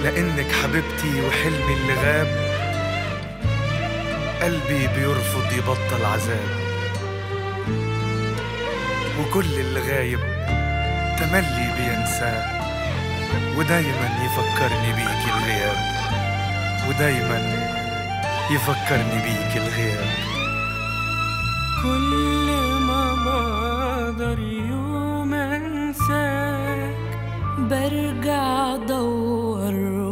لأنك حبيبتي وحلمي اللي غاب، قلبي بيرفض يبطل عذاب، وكل اللي غايب تملي بينساه، ودايما يفكرني بيك الغياب، ودايما يفكرني بيك الغياب. كل ما بقدر يوم انساك برجع ادور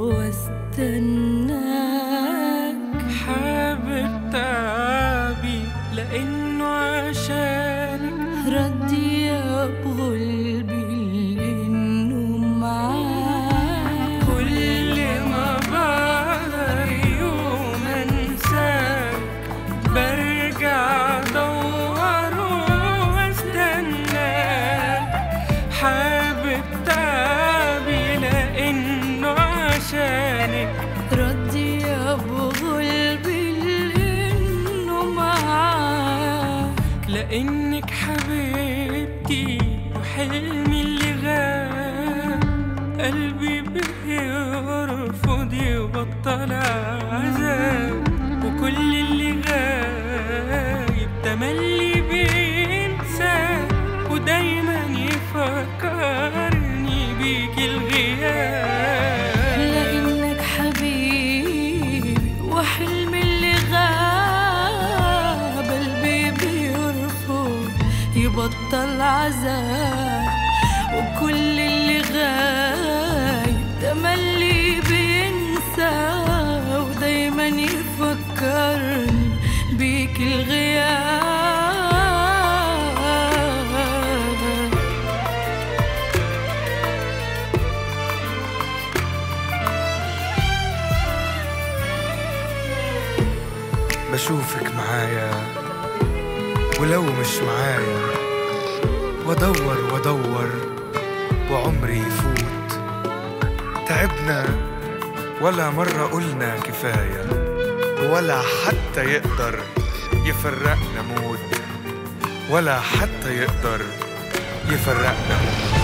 واستناك، حابب تعبي لانه عشانك، ردي ابغى بانه معاك. كل ما بقدر يوم انساك برجع ادور واستناك، حابب تعبي لانه عشانك، ردي ابغى بانه معاك. لانك حبيبتي وحلمي اللي غاب، قلبي بيرفض يبطل عذاب، وكل اللي غايب تملي بينسى، ودايما يفكرني بيك الغياب. لانك حبيبي وحلمي اللي غاب، قلبي بيرفض يبطل عذاب، وكل اللي غايب تملي بينسى، ودايما يفكرني بيك الغياب. بشوفك معايا ولو مش معايا، وادور وادور وعمري يفوت، تعبنا ولا مرة قلنا كفاية، ولا حتى يقدر يفرقنا موت، ولا حتى يقدر يفرقنا موت.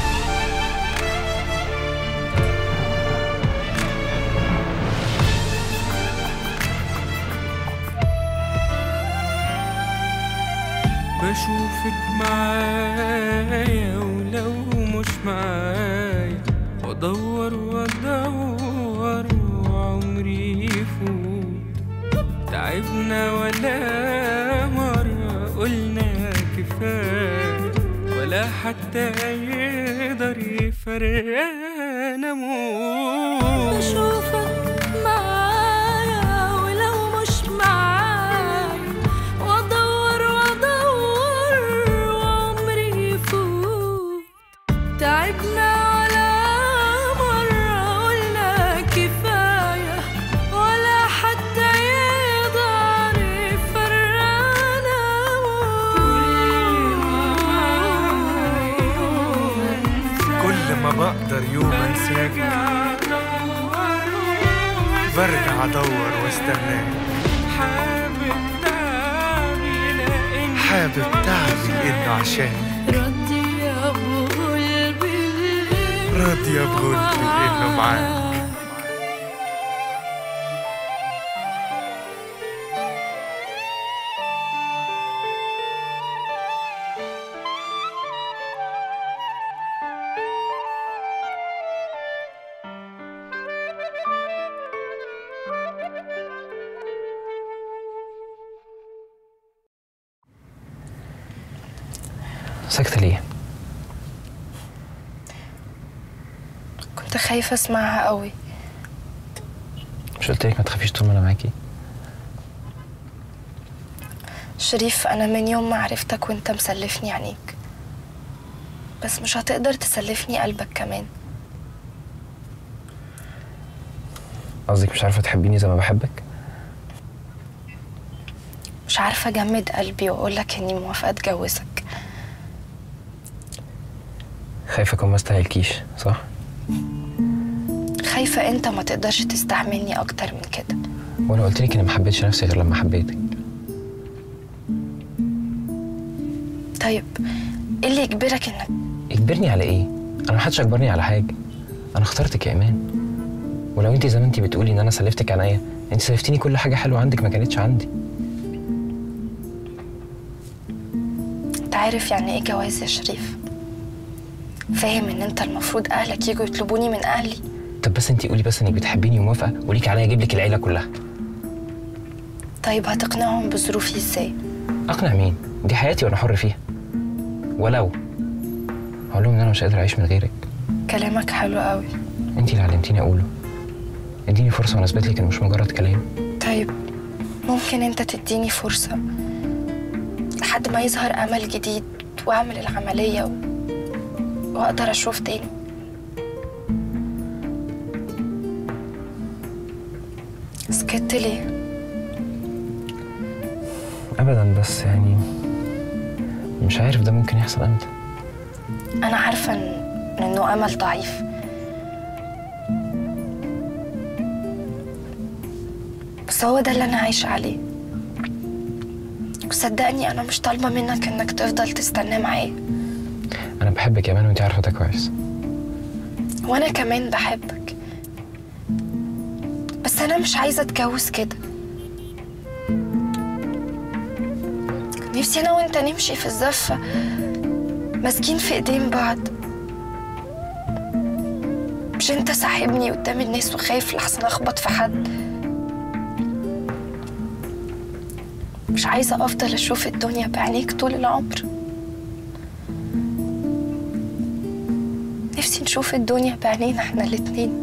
بشوفك معايا ولو مش معايا، وادور وادور وعمري يفوت، تعبنا ولا مرة قلنا كفاية، ولا حتى يقدر يفرقنا موت. بشوفك معايا ولو مش معايا، وادور وادور وعمري يفوت، تعبنا ولا مرة قلنا كفاية، ولا حتى يقدر يفرقنا موت. كل ما بقدر يوم انساك برجع ادور واستناك، حابب تعبي لانه عشان، ردي ابغى راضي بقول لانه معاك. ساكتة ليه؟ كنت خايفة اسمعها قوي. مش قلتلك ما تخافيش طول ما انا معاكي؟ شريف، انا من يوم ما عرفتك وانت مسلفني عينيك، بس مش هتقدر تسلفني قلبك كمان. قصدك مش عارفة تحبيني زي ما بحبك؟ مش عارفة اجمد قلبي واقولك اني موافقة اتجوزك. خايفة اكون ما استاهلكيش، صح؟ خايفة انت ما تقدرش تستحملني اكتر من كده. وانا قلتلك اني ما حبيتش نفسي غير لما حبيتك. طيب ايه اللي يجبرك انك يجبرني على ايه؟ انا محدش اجبرني على حاجة، انا اخترتك يا ايمان. ولو انت زي ما انت بتقولي ان انا سلفتك عناية، انت سلفتيني كل حاجة حلوة عندك ما كانتش عندي. انت عارف يعني ايه جواز يا شريف؟ فاهم ان انت المفروض اهلك يجوا يطلبوني من اهلي؟ طب بس انت قولي بس انك بتحبيني وموافقة وليك عليا اجيب لك العيلة كلها. طيب هتقنعهم بظروفي ازاي؟ اقنع مين؟ دي حياتي وانا حر فيها. ولو هقول لهم ان انا مش قادر اعيش من غيرك. كلامك حلو قوي. انت اللي علمتيني اقوله. اديني فرصة وانا اثبت لك انه مش مجرد كلام. طيب ممكن انت تديني فرصة لحد ما يظهر امل جديد واعمل العملية واقدر اشوف تاني؟ سكت ليه؟ ابدا، بس يعني مش عارف ده ممكن يحصل امتى. انا عارفة انه امل ضعيف، بس هو ده اللي انا عايشة عليه. وصدقني انا مش طالبة منك انك تفضل تستنى معايا. انا بحبك يا مان وانت عارفة ده كويس. وانا كمان بحبك، بس انا مش عايزة اتجوز كده. نفسي انا وانت نمشي في الزفة ماسكين في ايدين بعض، مش انت ساحبني قدام الناس وخايف لحسن اخبط في حد. مش عايزة افضل اشوف الدنيا بعينيك طول العمر. نفسي نشوف الدنيا بعينينا احنا الاتنين.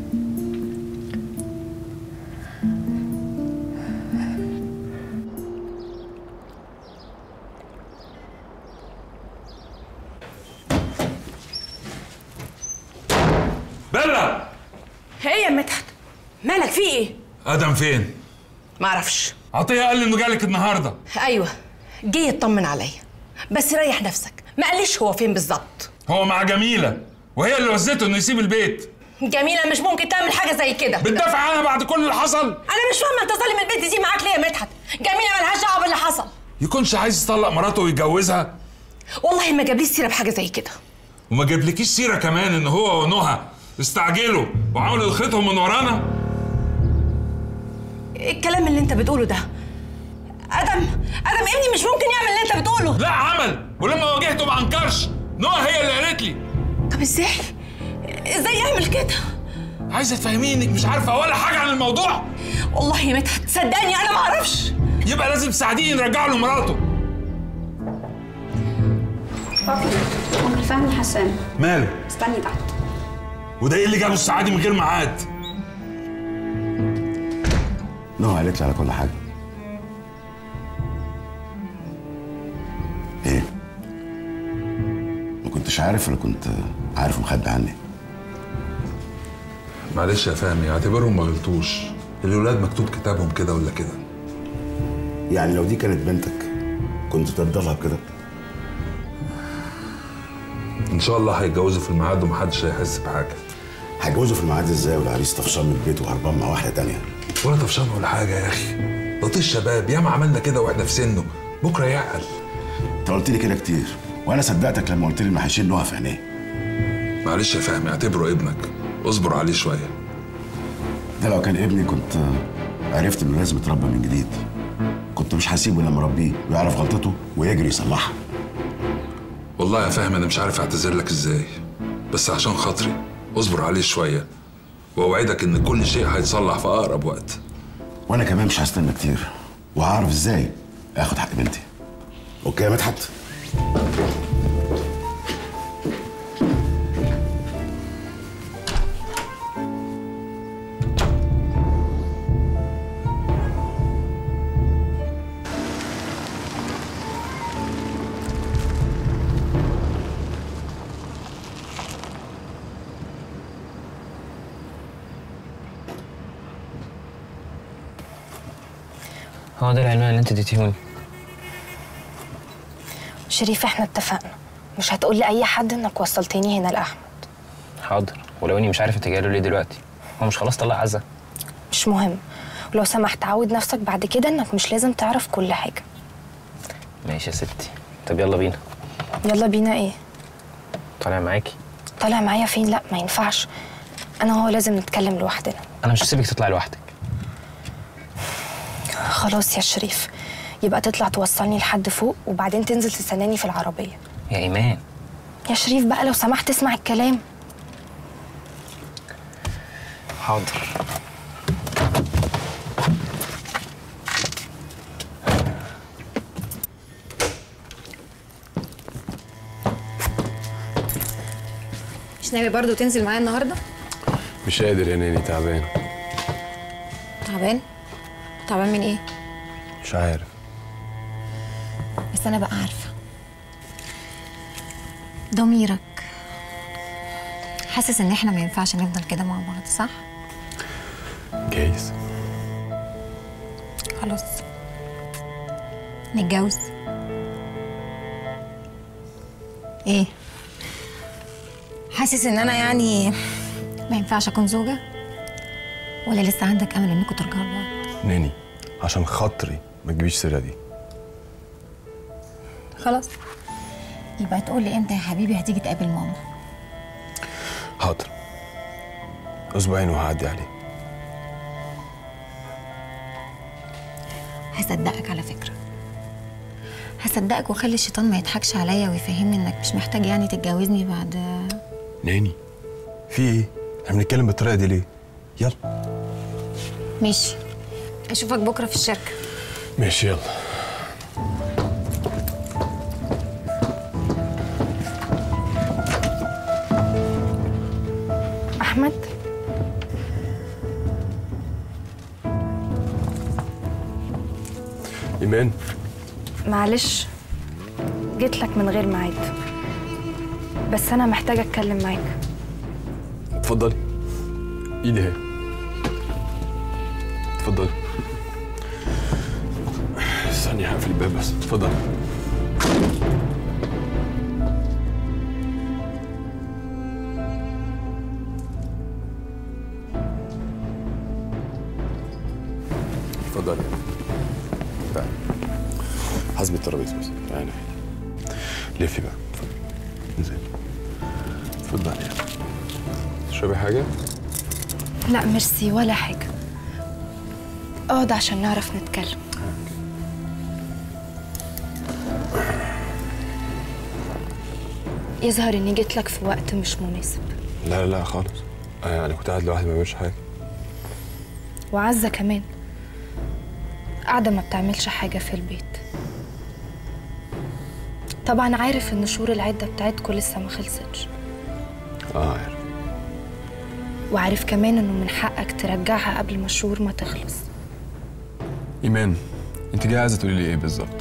بيلا. ايه يا مدحت؟ مالك في ايه؟ ادم فين؟ معرفش. عطيه قال لي انه جالك النهارده. ايوه جه يطمن عليا، بس ريح نفسك، ما قاليش هو فين بالظبط. هو مع جميله وهي اللي وزته انه يسيب البيت. جميله مش ممكن تعمل حاجه زي كده. بتدافع عنها بعد كل اللي حصل؟ انا مش فاهمه انت ظالم البنت دي معاك ليه يا مدحت؟ جميله مالهاش دعوه باللي حصل. يكونش عايز يطلق مراته ويتجوزها؟ والله ما جابليش سيره بحاجه زي كده. وما جابلكيش سيره كمان ان هو ونهى استعجلوا وعملوا الخيطهم من ورانا؟ الكلام اللي انت بتقوله ده ادم ابني مش ممكن يعمل اللي انت بتقوله. لا عمل، ولما واجهته ما انكرش. نهى هي اللي قالت لي. طب ازاي يعمل كده؟ عايزه تفهميني انك مش عارفه ولا حاجه عن الموضوع؟ والله يا مدحت صدقني انا ما اعرفش. يبقى لازم تساعديه نرجع له مراته. بابي أنكل فهمي حسان. ماله؟ استني تحت. وده ايه اللي جابه الساعه دي من غير ميعاد؟ نهى قالت لي على كل حاجه. ايه؟ ما كنتش عارف ولا كنت عارف ومخبي عني؟ معلش يا فهمي، اعتبرهم ما غلطوش. الولاد مكتوب كتابهم كده ولا كده. يعني لو دي كانت بنتك كنت ترضى لها بكده؟ ان شاء الله هيتجوزوا في الميعاد ومحدش هيحس بحاجه. هيتجوزوا في الميعاد ازاي والعريس طفشان من البيت وهربان مع واحده تانيه؟ ولا طفشان ولا حاجه يا اخي، ده طيش شباب، ياما عملنا كده واحنا في سنه، بكره يعقل. انت قلت لي كده كتير وانا صدقتك لما قلت لي انه هيشيل نهى في عينيه. معلش يا فهمي، اعتبره ابنك، اصبر عليه شويه. ده لو كان ابني كنت عرفت انه لازم يتربى من جديد. كنت مش هسيبه لما اربيه ويعرف غلطته ويجري يصلحها. والله يا فهمي انا مش عارف اعتذر لك ازاي، بس عشان خاطري اصبر عليه شويه، واوعدك ان كل شيء هيتصلح في اقرب وقت. وانا كمان مش هستنى كتير، وهعرف ازاي اخد حق بنتي. اوكي يا مدحت؟ هو ده العنوان اللي انت اديتيهولي؟ شريف احنا اتفقنا مش هتقول لأي حد انك وصلتني هنا لأحمد. حاضر، ولو اني مش عارف انت جاي له ليه دلوقتي. هو مش خلاص طلع عزة؟ مش مهم، ولو سمحت عود نفسك بعد كده انك مش لازم تعرف كل حاجة. ماشي يا ستي. طب يلا بينا. يلا بينا ايه؟ طالع معاكي. طالع معايا فين؟ لا ما ينفعش. انا وهو لازم نتكلم لوحدنا. انا مش هسيبك تطلعي لوحدك. خلاص يا شريف، يبقى تطلع توصلني لحد فوق وبعدين تنزل تستناني في العربيه. يا ايمان. يا شريف بقى لو سمحت اسمع الكلام. حاضر. مش ناوي برضه تنزل معايا النهارده؟ مش قادر يا ناني، تعبان. تعبان؟ تعبان من ايه؟ مش عارف. بس انا بقى عارفه. ضميرك حاسس ان احنا ما ينفعش نفضل كده مع بعض، صح؟ جايز. خلاص نتجوز. ايه؟ حاسس ان انا يعني ما ينفعش اكون زوجة؟ ولا لسه عندك امل انكم ترجعوا لبعض؟ ناني عشان خاطري ما تجيبيش السيره دي. خلاص يبقى تقول لي امتى يا حبيبي هتيجي تقابل ماما. حاضر، اسبوعين وهعدي عليه. هصدقك على فكرة، هصدقك واخلي الشيطان ما يضحكش عليا ويفهمني انك مش محتاج يعني تتجوزني بعد. ناني في ايه؟ احنا بنتكلم بالطريقه دي ليه؟ يلا. ماشي، اشوفك بكره في الشركه. ماشي يلا. احمد، ايمان، معلش جيت لك من غير ميعاد، بس انا محتاجه اتكلم معاك. اتفضلي، ايدي اهي. اتفضلي. ثانية هقفل الباب بس. اتفضلي. اتفضلي. تعالي. حسبي الترابيزة بس. تعالي. لفي بقى. اتفضلي. انزلي. اتفضلي. تشربي حاجة؟ لا ميرسي ولا حاجه، اقعد عشان نعرف نتكلم. يظهر اني جيت لك في وقت مش مناسب. لا لا خالص، يعني كنت قاعد لوحدي ما بعملش حاجة. وعزة كمان قاعدة ما بتعملش حاجة في البيت. طبعا عارف ان شهور العدة بتاعتكم لسه ما خلصتش. عارف. وعارف كمان انه من حقك ترجعها قبل ما الشهور ما تخلص. ايمان، انت جايه عايزه تقولي لي ايه بالظبط؟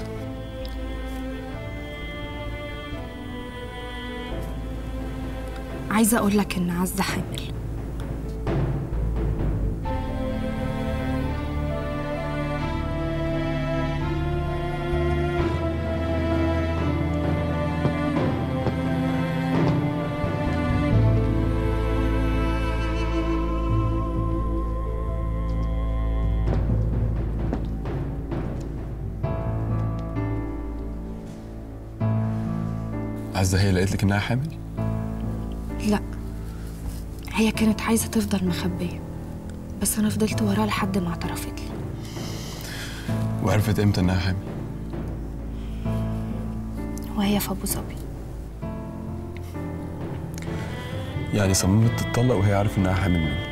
عايزة اقول لك ان عزة حامل. عزة هي اللي قالت لك انها حامل؟ لا، هي كانت عايزة تفضل مخبية، بس أنا فضلت وراها لحد ما اعترفت لي. وعرفت امتى انها حامل؟ وهي في أبو ظبي. يعني صممت تتطلق وهي عارفة انها حامل منه؟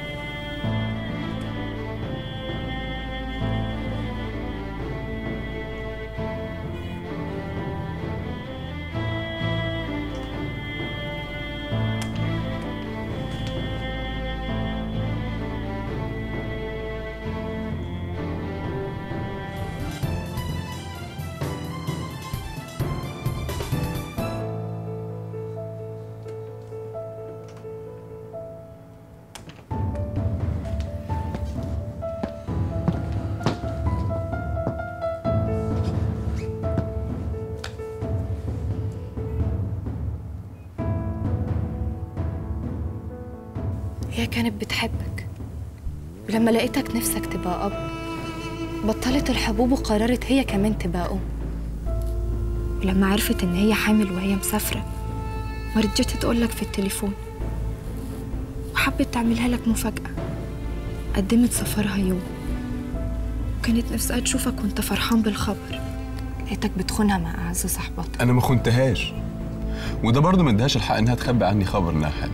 هي كانت بتحبك، ولما لقيتك نفسك تبقى أب بطلت الحبوب وقررت هي كمان تبقى أم. ولما عرفت إن هي حامل وهي مسافرة ما رضيتش تقولك في التليفون، وحبت تعملها لك مفاجأة. قدمت سفرها يوم، وكانت نفسها تشوفك وانت فرحان بالخبر. لقيتك بتخونها مع أعز صاحبتها. انا ما خنتهاش، وده برضه ما ادهاش الحق انها تخبي عني خبر انها حامل.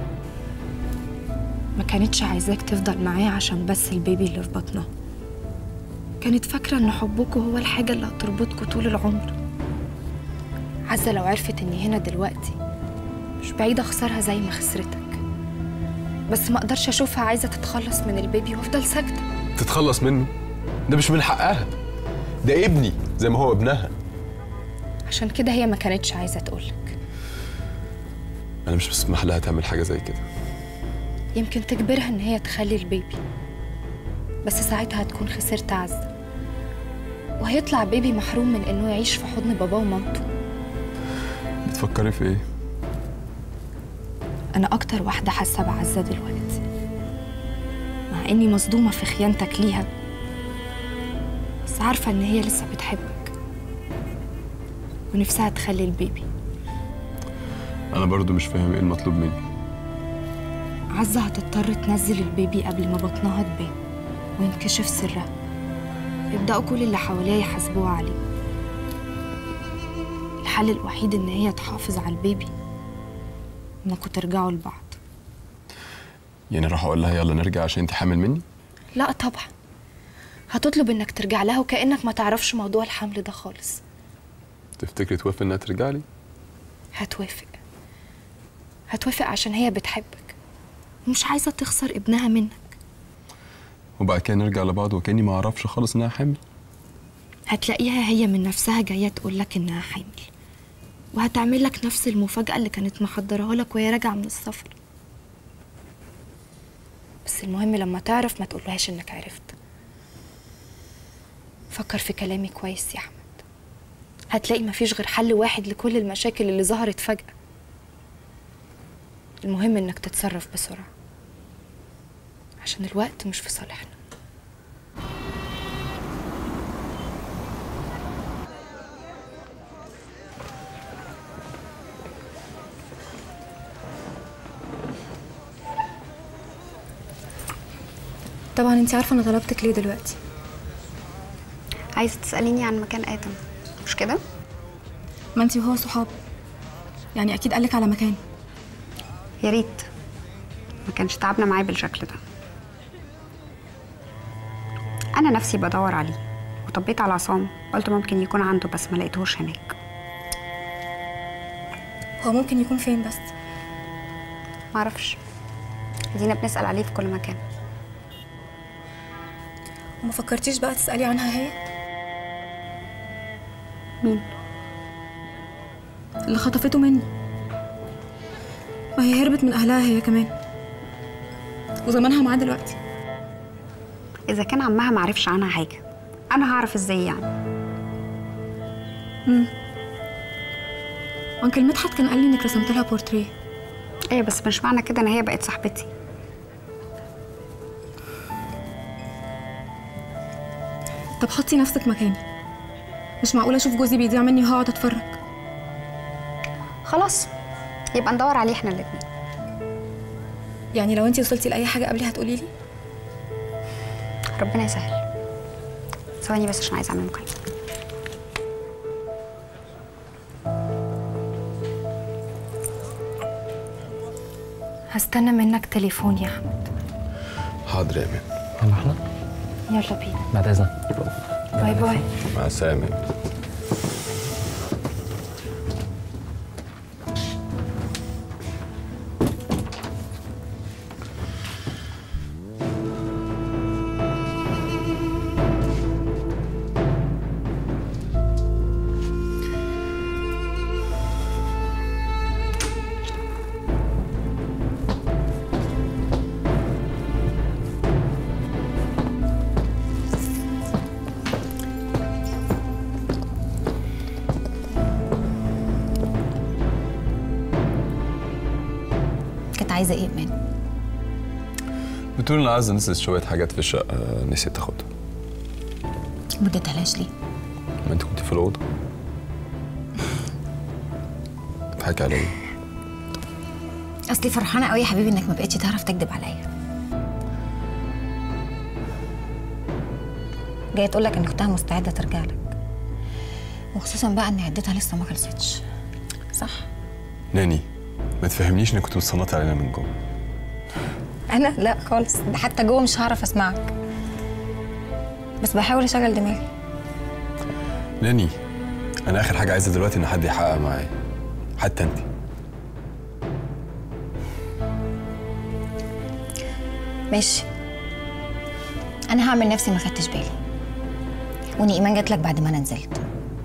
ما كانتش عايزاك تفضل معاه عشان بس البيبي اللي في بطنها. كانت فاكرة ان حبكوا هو الحاجة اللي هتربطكوا طول العمر. عزة لو عرفت اني هنا دلوقتي مش بعيدة اخسرها زي ما خسرتك، بس ما اقدرش اشوفها عايزة تتخلص من البيبي وافضل ساكتة. تتخلص منه؟ ده مش من حقها، ده ابني زي ما هو ابنها. عشان كده هي ما كانتش عايزة تقولك. انا مش بسمح لها تعمل حاجة زي كده. يمكن تجبرها ان هي تخلي البيبي، بس ساعتها هتكون خسرت عزة، وهيطلع بيبي محروم من انه يعيش في حضن باباه ومامته. بتفكري في ايه؟ انا اكتر واحدة حاسة بعزة دلوقتي، مع اني مصدومة في خيانتك ليها، بس عارفة ان هي لسه بتحبك ونفسها تخلي البيبي. انا برضو مش فاهم ايه المطلوب مني. عزة هتضطر تنزل البيبي قبل ما بطنها تبان وينكشف سرها. يبدأوا كل اللي حواليها يحاسبوها عليه. الحل الوحيد ان هي تحافظ على البيبي، انكوا ترجعوا لبعض. يعني راح اقول لها يلا نرجع عشان انت حامل مني؟ لا طبعا، هتطلب انك ترجع لها وكأنك ما تعرفش موضوع الحمل ده خالص. تفتكري توافق انها ترجع لي؟ هتوافق عشان هي بتحبك ومش عايزة تخسر ابنها منك. وبعد كده نرجع لبعض وكأني ما اعرفش خالص انها حامل. هتلاقيها هي من نفسها جاية تقول لك انها حامل، وهتعمل لك نفس المفاجأة اللي كانت محضرها لك وهي راجعة من السفر. بس المهم لما تعرف ما تقولهاش انك عرفت. فكر في كلامي كويس يا احمد، هتلاقي مفيش غير حل واحد لكل المشاكل اللي ظهرت فجأة. المهم انك تتصرف بسرعة عشان الوقت مش في صالحنا. طبعا انت عارفه انا طلبتك ليه دلوقتي. عايزه تساليني عن مكان ادم مش كده؟ ما انت وهو صحاب، يعني اكيد قالك على مكان. يا ريت ما كانش تعبنا معاه بالشكل ده. انا نفسي بدور عليه وطبيت على عصام، قلت ممكن يكون عنده بس ما لقيتهوش هناك. هو ممكن يكون فين بس؟ معرفش، دينا بنسال عليه في كل مكان. وما فكرتيش بقى تسالي عنها هي؟ مين؟ اللي خطفته مني. ما هي هربت من اهلها هي كمان، وزمانها معاه دلوقتي. اذا كان عمها معرفش عنها حاجه انا هعرف ازاي يعني؟ انكل مدحت كان قال لي انك رسمت لها بورتريه. ايه بس مش معنى كده ان هي بقت صاحبتي. طب حطي نفسك مكاني، مش معقوله اشوف جوزي بيضيع مني وهقعد اتفرج. خلاص يبقى ندور عليه احنا الاتنين. يعني لو انتي وصلتي لاي حاجه قبلي هتقولي لي؟ ربنا يسهل. ثواني بس عشان عايزه اعمل مكالمه. هستنى منك تليفون يا احمد. حاضر يا امان. يلا احنا يلا بينا. بعد اذنك. باي باي. مع السلامه. عايزه ايه ايمان؟ بتقول ان عايزه نسيت شويه حاجات في الشقه نسيت تاخدها. ما اديتهاش ليه؟ ما انت كنت في الاوضه. بتضحكي عليا. اصلي فرحانه قوي يا حبيبي انك ما بقتش تعرف تكذب عليا. جايه تقول لك ان اختها مستعده ترجع لك، وخصوصا بقى ان عدتها لسه ما خلصتش، صح؟ ناني ما تفهمنيش انك كنت بتصنطي علينا من جوه. انا لا خالص، ده حتى جوه مش هعرف اسمعك، بس بحاول اشغل دماغي. ناني انا اخر حاجه عايزه دلوقتي ان حد يحقق معايا، حتى انت. ماشي، انا هعمل نفسي ما خدتش بالي، وان ايمان جات لك بعد ما انا نزلت.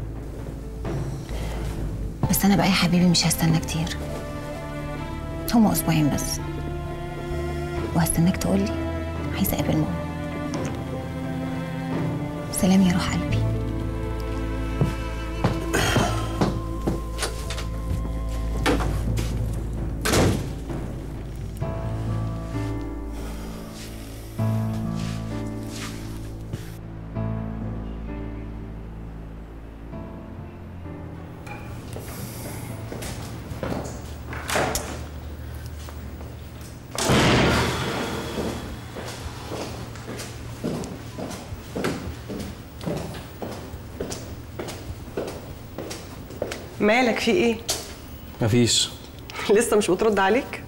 بس انا بقى يا حبيبي مش هستنى كتير، هما اسبوعين بس، وهستناك تقولي عايزه اقابل ماما. سلام يا روح قلبي. مالك في ايه؟ مفيش. لسه مش بترد عليك؟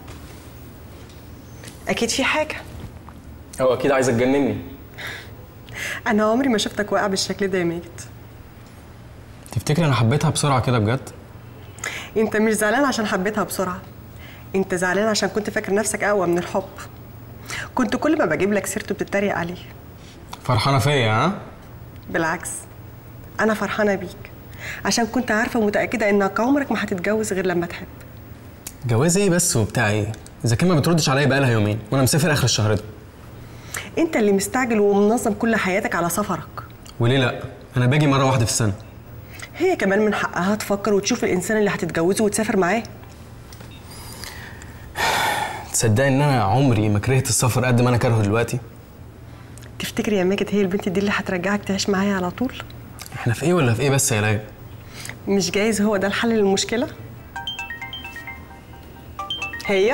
اكيد في حاجه. هو اكيد عايزه تجنني. انا عمري ما شفتك واقع بالشكل ده يا ماجد. تفتكري انا حبيتها بسرعه كده بجد؟ انت مش زعلان عشان حبيتها بسرعه، انت زعلان عشان كنت فاكر نفسك اقوى من الحب. كنت كل ما بجيب لك سيرته بتتريق عليه. فرحانه فيا ها؟ بالعكس، انا فرحانه بيك عشان كنت عارفه ومتاكده انك عمرك ما هتتجوز غير لما تحب. جواز ايه بس وبتاع ايه؟ اذا كان ما بتردش عليا بقالها يومين وانا مسافر اخر الشهر ده. انت اللي مستعجل ومنظم كل حياتك على سفرك. وليه لا؟ انا باجي مره واحده في السنه. هي كمان من حقها تفكر وتشوف الانسان اللي هتتجوزه وتسافر معاه. تصدقي ان انا عمري ما كرهت السفر قد ما انا كارهه دلوقتي؟ تفتكر يا ماجد هي البنت دي اللي هترجعك تعيش معايا على طول؟ احنا في ايه ولا في ايه بس يا ليلى؟ مش جايز هو ده الحل للمشكله؟ هي؟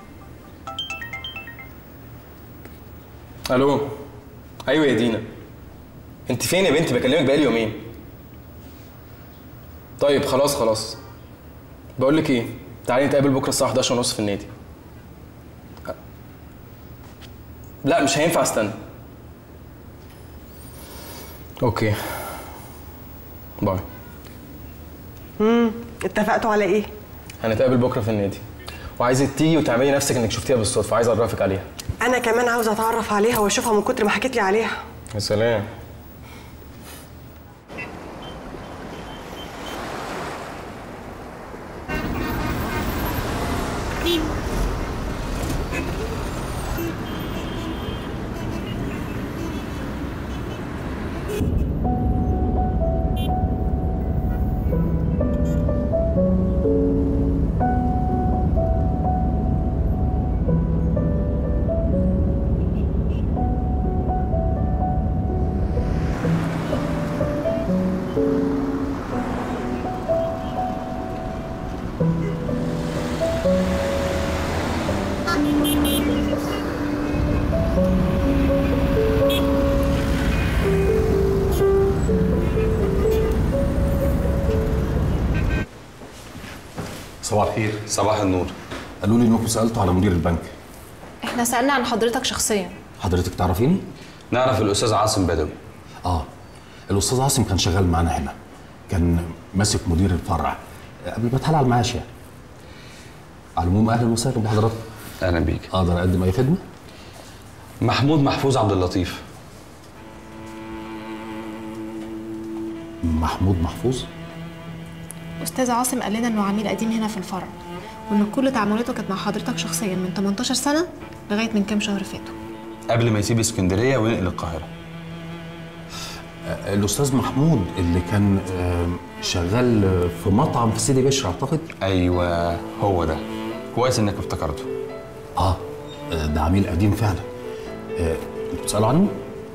الو. ايوه يا دينا، انت فين يا بنتي؟ بكلمك بقالي يومين. طيب خلاص بقول لك ايه، تعالي نتقابل بكره الساعه 11:30 في النادي. لا مش هينفع استنى. اوكي باي. اتفقتوا على ايه؟ هنتقابل بكره في النادي، وعايزك تيجي وتعملي نفسك انك شفتيها بالصدفه، عايز اعرفك عليها. انا كمان عاوزه اتعرف عليها واشوفها من كتر ما حكيت لي عليها. يا سلام. صباح الخير. صباح النور. قالوا لي انكم سالتوا على مدير البنك. احنا سألنا عن حضرتك شخصيا. حضرتك تعرفيني؟ نعرف الاستاذ عاصم بدوي. الاستاذ عاصم كان شغال معانا هنا، كان ماسك مدير الفرع قبل ما اتحال على المعاش يعني. على العموم اهلا وسهلا بحضرتك. اهلا بيك. اقدر اقدم اي خدمه؟ محمود محفوظ عبد اللطيف. محمود محفوظ؟ استاذ عاصم قال لنا انه عميل قديم هنا في الفرع، وان كل تعاملاته كانت مع حضرتك شخصيا من 18 سنه لغايه من كام شهر فاتوا، قبل ما يسيب اسكندريه وينقل القاهره. الاستاذ محمود اللي كان شغال في مطعم في سيدي بشر اعتقد. ايوه هو ده، كويس انك افتكرته. ده عميل قديم فعلا. انتوا بتسالوا عنه؟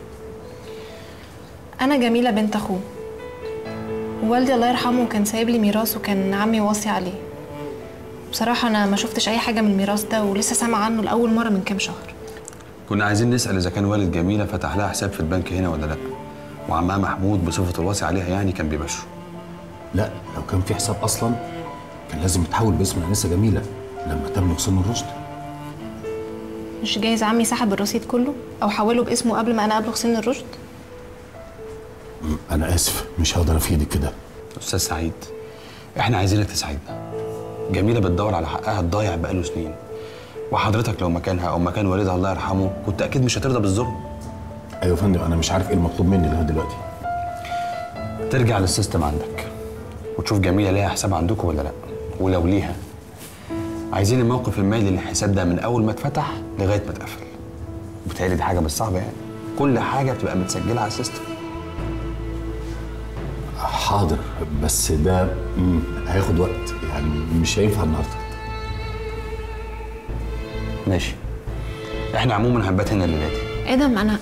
انا جميله بنت اخوه، ووالدي الله يرحمه كان سايب لي ميراث وكان عمي واصي عليه، بصراحه انا ما شفتش اي حاجه من الميراث ده، ولسه سامعه عنه لاول مره من كام شهر. كنا عايزين نسال اذا كان والد جميله فتح لها حساب في البنك هنا ولا لا، وعمها محمود بصفه الوصي عليها يعني كان بيمشوا. لا، لو كان في حساب اصلا كان لازم يتحول باسم الانسه جميله لما تبلغ سن الرشد. مش جايز عمي سحب الرصيد كله او حوله باسمه قبل ما انا ابلغ سن الرشد؟ انا اسف، مش هقدر افيدك كده. استاذ سعيد، احنا عايزينك تساعدنا. جميله بتدور على حقها الضايع بقاله سنين، وحضرتك لو مكانها او مكان والدها الله يرحمه كنت اكيد مش هترضى بالظلم. ايوه يا فندم، انا مش عارف ايه المطلوب مني لغايه دلوقتي. ترجع للسيستم عندك وتشوف جميله ليها حساب عندكم ولا لا، ولو ليها عايزين الموقف المالي للحساب ده من اول ما اتفتح لغايه ما اتقفل. بتهيألي دي حاجه مش صعبه يعني، كل حاجه بتبقى متسجله على السيستم. حاضر، بس ده هياخد وقت، يعني مش هينفع النهارده. ماشي، احنا عموما هنبات هنا الليله دي. ادم انا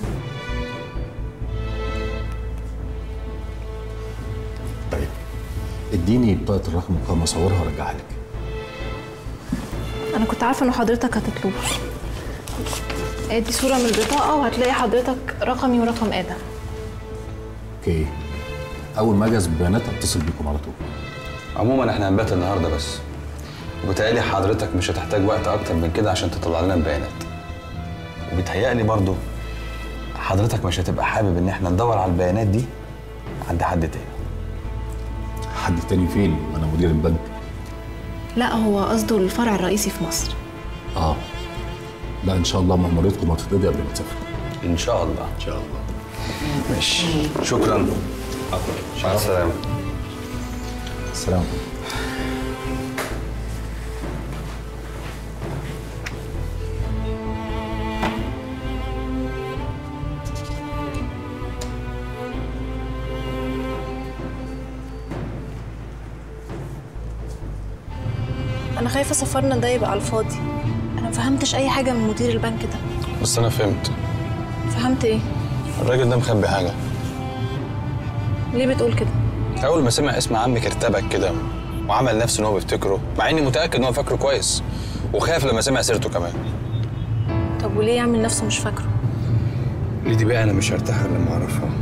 طيب اديني بطاقه الرقم القومي اصورها وارجعها لك. انا كنت عارفه ان حضرتك هتطلبه. ادي صوره من البطاقه وهتلاقي حضرتك رقمي ورقم ادم. اوكي، اول ما اجهز بيانات اتصل بيكم على طول. عموما احنا هنبات النهارده بس، وبتهيألي حضرتك مش هتحتاج وقت اكتر من كده عشان تطلع لنا البيانات. وبتهيألي برضو حضرتك مش هتبقى حابب ان احنا ندور على البيانات دي عند حد تاني. حد تاني فين؟ انا مدير البنك. لا، هو قصده الفرع الرئيسي في مصر. لا ان شاء الله مأموريتكم هتتقضي قبل ما تسافروا. ان شاء الله. ان شاء الله. ماشي، شكرا. مع السلامه. السلام. انا خايفه سفرنا ده يبقى على الفاضي. انا ما فهمتش اي حاجه من مدير البنك ده. بس انا فهمت. فهمت ايه؟ الراجل ده مخبي حاجه. ليه بتقول كده؟ اول ما سمع اسم عمك ارتبك كده وعمل نفسه ان هو بيفتكره، مع اني متاكد ان هو فاكره كويس، وخاف لما سمع سيرته كمان. طب وليه يعمل نفسه مش فاكره؟ دي بقى انا مش هرتاح غير لما اعرفها.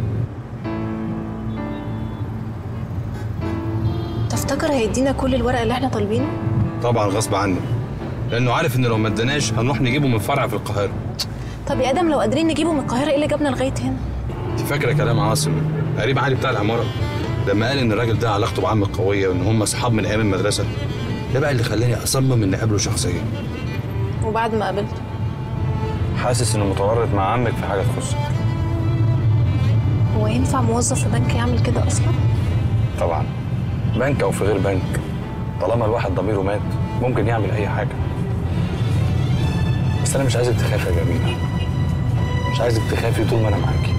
تفتكر هيدينا كل الورق اللي احنا طالبينه؟ طبعا غصب عنه، لانه عارف ان لو ما اداناش هنروح نجيبه من فرع في القاهره. طب يا ادم، لو قادرين نجيبه من القاهره ايه اللي جابنا لغايه هنا؟ انت فاكره كلام عاصم قريب علي بتاع العماره لما قال ان الراجل ده علاقته بعمك قويه وان هم اصحاب من ايام المدرسه؟ ده بقى اللي خلاني اصمم اني اقابله شخصيا. وبعد ما قابلته حاسس انه متورط مع عمك في حاجه تخصك. هو ينفع موظف في بنك يعمل كده اصلا؟ طبعا، بنك او في غير بنك، طالما الواحد ضميره مات ممكن يعمل اي حاجه. بس انا مش عايزك تخافي يا جميله، مش عايزك تخافي طول ما انا معاكي.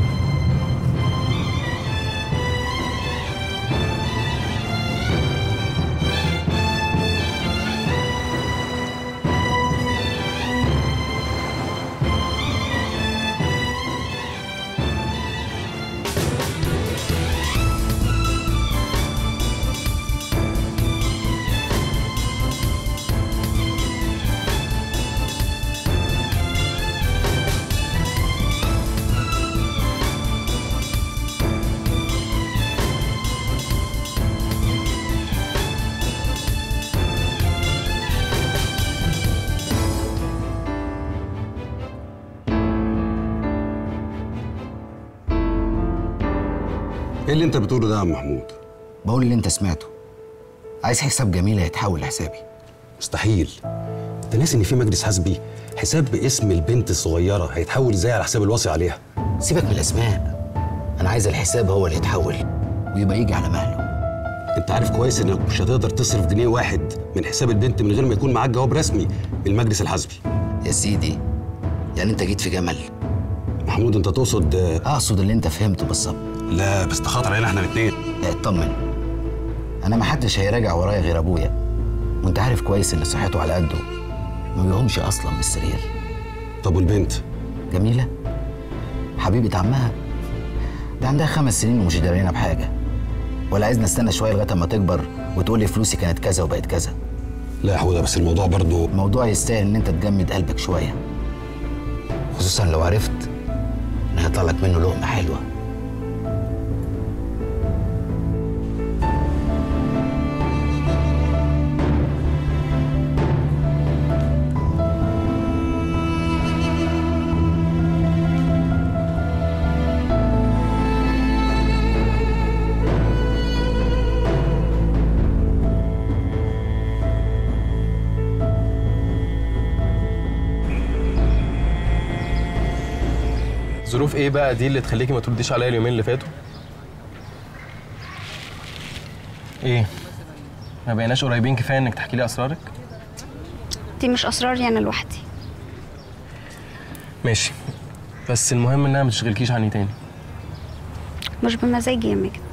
ايه اللي انت بتقوله ده يا عم محمود؟ بقول اللي انت سمعته. عايز حساب جميلة يتحول لحسابي. مستحيل. انت ناسي ان في مجلس حسبي؟ حساب باسم البنت الصغيرة هيتحول ازاي على حساب الوصي عليها؟ سيبك من الاسماء، انا عايز الحساب هو اللي يتحول ويبقى يجي على مهله. انت عارف كويس انك مش هتقدر تصرف جنيه واحد من حساب البنت من غير ما يكون معاك جواب رسمي من المجلس الحسبي. يا سيدي، يعني انت جيت في جمل. محمود انت تقصد؟ اقصد اللي انت فهمته بالظبط. لا بس ده خطر علينا احنا الاثنين. لا اطمن، انا ما حدش هيراجع ورايا غير ابويا، وانت عارف كويس ان صحته على قده، ما بيقومش اصلا من السرير. طب والبنت؟ جميله حبيبه عمها، ده عندها 5 سنين ومش دارينا بحاجه، ولا عايزنا نستنى شويه لغايه اما تكبر وتقول لي فلوسي كانت كذا وبقت كذا. لا يا حوده، بس الموضوع برضو الموضوع يستاهل ان انت تجمد قلبك شويه، خصوصا لو عرفت ان هيطلع لك منه لقمه حلوه. ظروف ايه بقى دي اللي تخليكي ما ترديش عليا اليومين اللي فاتوا؟ ايه؟ ما بقيناش قريبين كفايه انك تحكي لي اسرارك؟ دي مش اسراري انا لوحدي. ماشي، بس المهم انها ما تشغلكيش عني تاني. مش بمزاجي يا ماجد.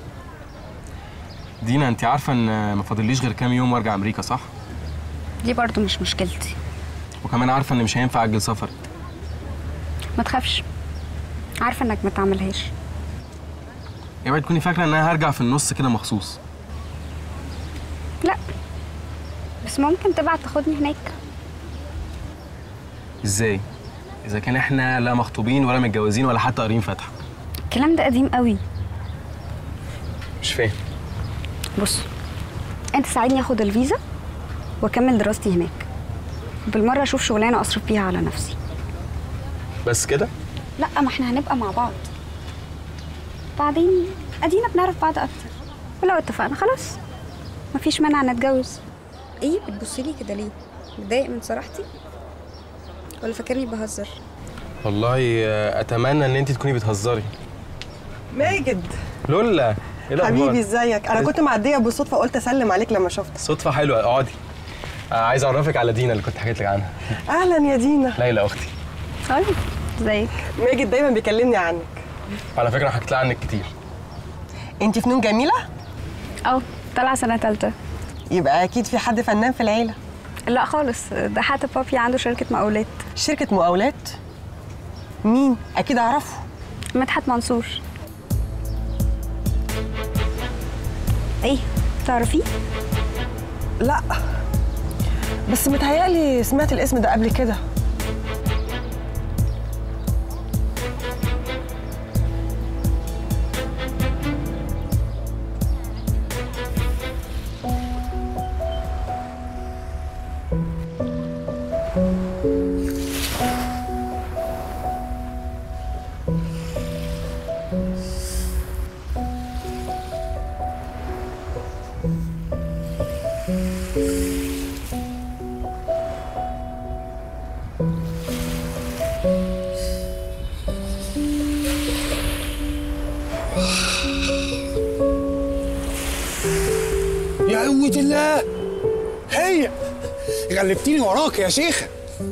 دينا انت عارفه ان ما فاضليش غير كام يوم وارجع امريكا صح؟ دي برضو مش مشكلتي. وكمان عارفه ان مش هينفع اجل سفري. ما تخافش، عارفه انك ما تعملهاش. اوعي تكوني فاكره ان انا هرجع في النص كده مخصوص. لا، بس ممكن تبعت تاخدني هناك. ازاي؟ اذا كان احنا لا مخطوبين ولا متجوزين ولا حتى قارين فاتحه. الكلام ده قديم قوي. مش فاهم. بص، انت ساعدني اخد الفيزا واكمل دراستي هناك، بالمره اشوف شغلانه اصرف بيها على نفسي. بس كده؟ لا، ما احنا هنبقى مع بعض بعدين، ادينا بنعرف بعض اكتر، ولو اتفقنا خلاص مفيش مانع نتجوز. ايه بتبصيلي كده ليه؟ متضايق من صراحتي ولا فاكرني بهزر؟ والله اتمنى ان انت تكوني بتهزري. ماجد لولا، ايه الاخبار؟ حبيبي ازيك؟ انا كنت معديه بالصدفه قلت اسلم عليك لما شفتك. صدفه حلوه، اقعدي. عايز اعرفك على دينا اللي كنت حكيت لك عنها. اهلا يا دينا. ليلى اختي. ازيك؟ ماجد دايما بيكلمني عنك. على فكره حكيت لها عنك كتير. انت فنون جميله؟ طالعه سنه ثالثه. يبقى اكيد في حد فنان في العيله. لا خالص، ده حتى بابي عنده شركه مقاولات. شركه مقاولات؟ مين؟ اكيد اعرفه. مدحت منصور. ايه تعرفيه؟ لا، بس متهيألي سمعت الاسم ده قبل كده. يا قوة الله، هي غلبتيني وراك يا شيخة.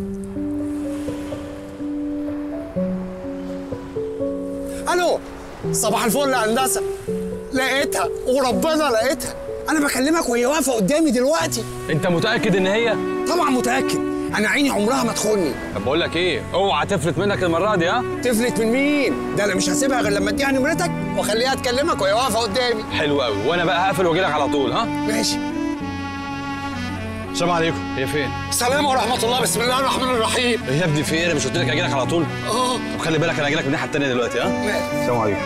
الو، صباح الفل يا هندسة. لقيتها وربنا لقيتها، انا بكلمك وهي واقفة قدامي دلوقتي. انت متأكد ان هي؟ طبعا متأكد، انا عيني عمرها ما تخوني. طب بقول لك ايه، اوعى تفلت منك المرة دي. ها؟ تفلت من مين؟ ده انا مش هسيبها غير لما اديها نمرتك واخليها تكلمك وهي واقفة قدامي. حلو قوي، وانا بقى هقفل واجي لك على طول. ها؟ ماشي. السلام عليكم، هي فين؟ السلام ورحمة الله، بسم الله الرحمن الرحيم. ايه يا ابني في ايه؟ انا مش قلت لك اجي لك على طول؟ طب خلي بالك انا هاجي لك من الناحية التانية دلوقتي. ها؟ ماشي. السلام عليكم.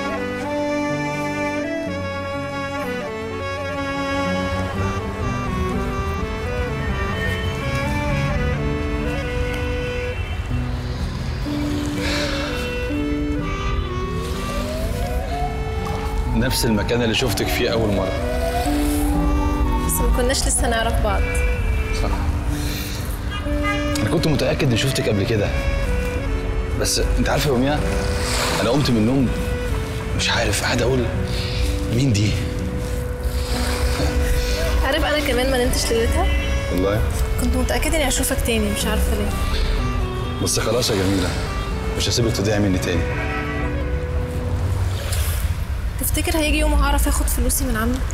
نفس المكان اللي شفتك فيه أول مرة. بس ما كناش لسه نعرف بعض. صح. أنا كنت متأكد إني شفتك قبل كده. بس أنت عارفة يا أمية، أنا قمت من النوم مش عارف، قاعد أقول مين دي؟ عارف أنا كمان ما نمتش ليلتها؟ والله؟ كنت متأكدة إني أشوفك تاني، مش عارفة ليه. بس خلاص يا جميلة، مش هسيبك تضيع مني تاني. تفتكر هيجي يوم هعرف اخد فلوسي من عمي؟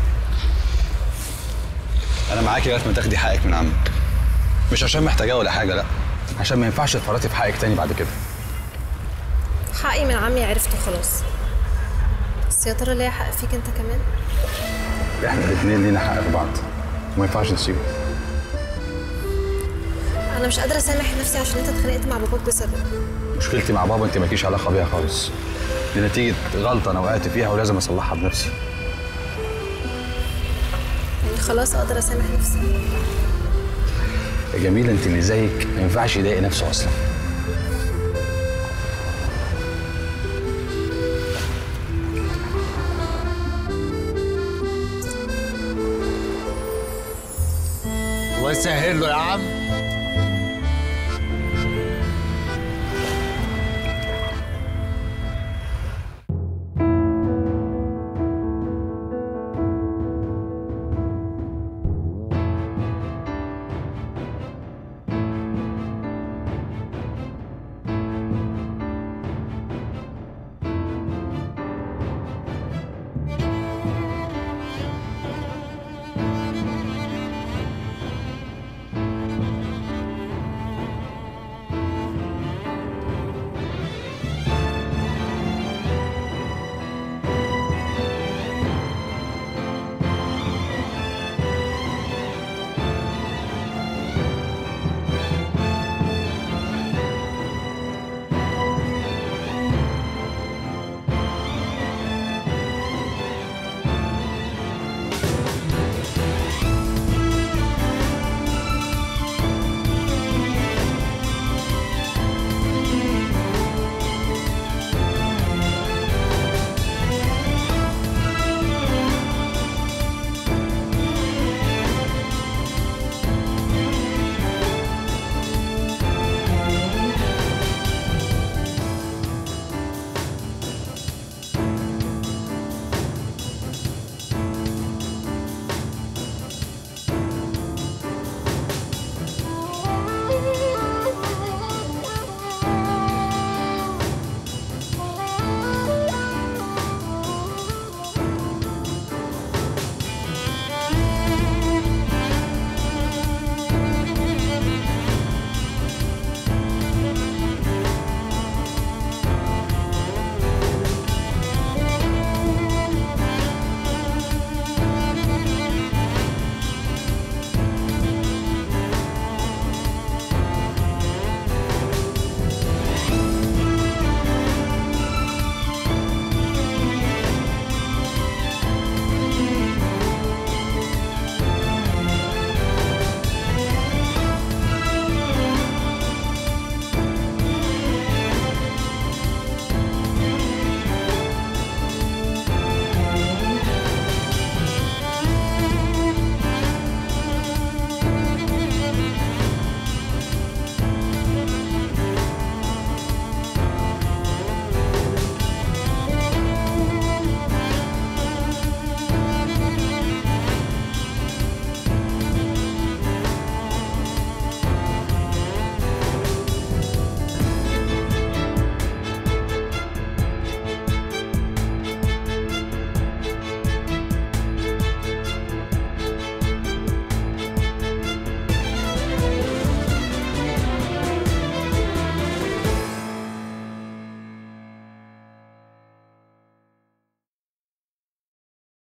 انا معاكي لغايه ما تاخدي حقك من عمك، مش عشان محتاجاه ولا حاجه، لا، عشان ما ينفعش تفرطي في حقك تاني بعد كده. حقي من عمي عرفته خلاص، بس يا ترى ليا حق فيك انت كمان؟ احنا الاثنين لينا حق في بعض وما ينفعش نسيبه. انا مش قادره اسامح نفسي عشان انت اتخانقت مع باباك بسبب. مشكلتي مع بابا انت مالكيش علاقه بيها خالص. دي نتيجه غلطه انا وقعت فيها ولازم اصلحها بنفسي. يعني خلاص اقدر اسامح نفسي. يا جميله انت اللي زيك ما ينفعش يضايق نفسه اصلا. الله يسهل له يا عم.